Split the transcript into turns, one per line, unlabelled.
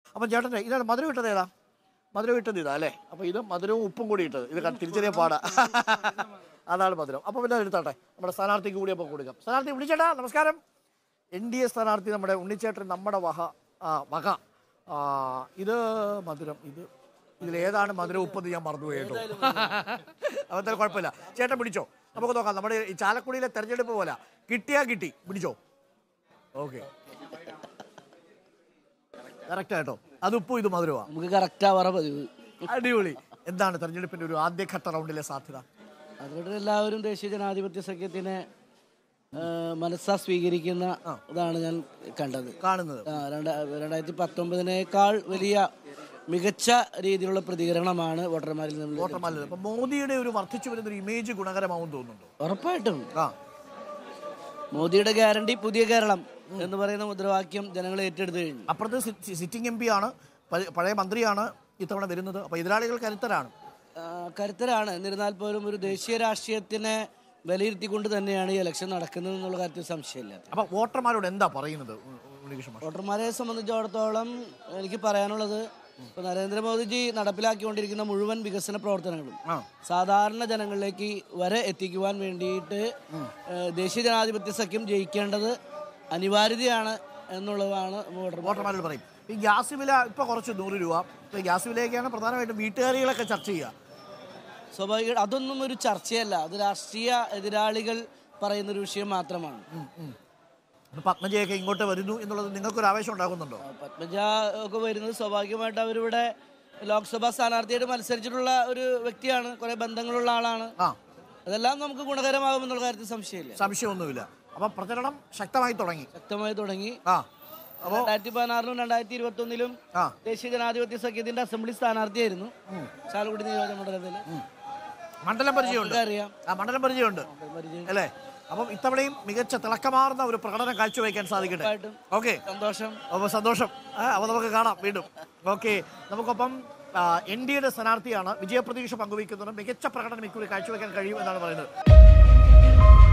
അപ്പം ചേട്ടൻ്റെ ഇതാണ് മധുരം ഇട്ടത് ഏതാ? മധുരം ഇട്ടത് ഇതാ അല്ലേ? അപ്പോൾ ഇത് മധുരവും ഉപ്പും കൂടി ഇട്ടത്. ഇത് തിരിച്ചറിയാൻ പാടാ. അതാണ് മധുരം. അപ്പോൾ പിന്നെ എടുത്താട്ടെ, നമ്മുടെ സ്ഥാനാർത്ഥിക്ക് കൂടി അപ്പോൾ കൊടുക്കാം. സ്ഥാനാർത്ഥി ഉണ്ണിച്ചേട്ടാ നമസ്കാരം. NDA സ്ഥാനാർത്ഥി നമ്മുടെ ഉണ്ണിച്ചേട്ടൻ നമ്മുടെ വക. ഇത് മധുരം, ഇതിലേതാണ് മധുരം ഉപ്പെന്ന് ഞാൻ മറന്നുപോയി കേട്ടോ. അതെന്തായാലും കുഴപ്പമില്ല. ചേട്ടൻ പിടിച്ചോ, നമുക്ക് നോക്കാം. നമ്മുടെ ഈ ചാലക്കുടിയിലെ തെരഞ്ഞെടുപ്പ് പോലെ കിട്ടിയാ കിട്ടി. പിടിച്ചോ. ഓക്കെ, കറക്റ്റ് ആയിട്ടോ. അത് ഉപ്പും ഇത് മധുരമാണ്.
നമുക്ക് കറക്റ്റ് ആവാറ പതിവ്.
അടിപൊളി. എന്താണ് തെരഞ്ഞെടുപ്പിന്റെ ഒരു ആദ്യഘട്ട റൗണ്ടിലെ സാധ്യത?
അതുകൊണ്ട് എല്ലാവരും ദേശീയ ജനാധിപത്യ സഖ്യത്തിനെ മനസ്സാ സ്വീകരിക്കുന്ന ഇതാണ് ഞാൻ കാണുന്നത്. 2019 വലിയ മികച്ച രീതിയിലുള്ള പ്രതികരണമാണ് വോട്ടർമാരിൽ നിന്ന്.
മോദിയുടെ ഒരു വർദ്ധിച്ചു വരുന്ന ഒരു ഇമേജ് ഗുണകരമാവും തോന്നുന്നുണ്ടോ?
ഉറപ്പായിട്ടും. മോദിയുടെ ഗ്യാരണ്ടി പുതിയ കേരളം എന്ന് പറയുന്ന മുദ്രാവാക്യം ജനങ്ങൾ ഏറ്റെടുത്തു കഴിഞ്ഞു.
അപ്പുറത്ത് സിറ്റിംഗ് MP ആണ്, പഴയ മന്ത്രിയാണ് ഇത്തവണ വരുന്നത്. അപ്പൊ എതിരാളികൾ കരുത്തരാണ്. എന്നിരുന്നാൽ പോലും ഒരു ദേശീയ രാഷ്ട്രീയത്തിനെ വിലയിരുത്തിക്കൊണ്ട് തന്നെയാണ് ഈ ഇലക്ഷൻ നടക്കുന്നത് എന്നുള്ള കാര്യത്തിൽ സംശയമില്ല. അപ്പൊ വോട്ടർമാരോട് എന്താ പറയുന്നത്?
വോട്ടർമാരെ സംബന്ധിച്ചിടത്തോളം എനിക്ക് പറയാനുള്ളത്, ഇപ്പൊ നരേന്ദ്രമോദിജി നടപ്പിലാക്കിക്കൊണ്ടിരിക്കുന്ന മുഴുവൻ വികസന പ്രവർത്തനങ്ങളും സാധാരണ ജനങ്ങളിലേക്ക് വരെ എത്തിക്കുവാൻ വേണ്ടിയിട്ട് ദേശീയ ജനാധിപത്യ സഖ്യം ജയിക്കേണ്ടത് അനിവാര്യതയാണ് എന്നുള്ളതാണ്
വോട്ടർമാരോട് പറയും. ഈ ഗ്യാസ് വില ഇപ്പൊ കുറച്ച് 100 രൂപ. ഗ്യാസ് വിലയൊക്കെയാണ് പ്രധാനമായിട്ടും വീട്ടുകാരികളൊക്കെ ചർച്ച ചെയ്യുക.
സ്വാഭാവിക അതൊന്നും ഒരു ചർച്ചയല്ല, അത് രാഷ്ട്രീയ എതിരാളികൾ പറയുന്നൊരു വിഷയം മാത്രമാണ്.
പത്മജയൊക്കെ ഇങ്ങോട്ട് വരുന്നു എന്നുള്ളത് നിങ്ങൾക്കൊരു ആവേശം ഉണ്ടാകുന്നുണ്ടോ?
പത്മജ ഒക്കെ വരുന്നത് സ്വാഭാവികമായിട്ട് അവരിവിടെ ലോക്സഭാ സ്ഥാനാർത്ഥിയായിട്ട് മത്സരിച്ചിട്ടുള്ള ഒരു വ്യക്തിയാണ്, കുറെ ബന്ധങ്ങളുള്ള ആളാണ്. അതെല്ലാം നമുക്ക് ഗുണകരമാകുമെന്നുള്ള കാര്യത്തിൽ
സംശയമൊന്നുമില്ല. അപ്പൊ പ്രചരണം ശക്തമായി തുടങ്ങി.
2016 2021 ദേശീയ ജനാധിപത്യ സഖ്യത്തിന്റെ അസംബ്ലി സ്ഥാനാർത്ഥിയായിരുന്നു ചാലക്കുടി നിയോജക മണ്ഡലത്തില്.
മണ്ഡലം പരിചയമുണ്ട് അല്ലേ? അപ്പം ഇത്തവണയും മികച്ച തിളക്കമാർന്ന ഒരു പ്രകടനം കാഴ്ചവെക്കാൻ സാധിക്കട്ടെ. ഓക്കെ, സന്തോഷം. അപ്പോൾ നമുക്ക് കാണാം വീണ്ടും. ഓക്കെ, നമുക്കൊപ്പം NDAയുടെ സ്ഥാനാർത്ഥിയാണ്, വിജയപ്രതീക്ഷ പങ്കുവയ്ക്കുന്നത്. മികച്ച പ്രകടനം ഇക്കുറി കാഴ്ചവെക്കാൻ കഴിയും എന്നാണ് പറയുന്നത്.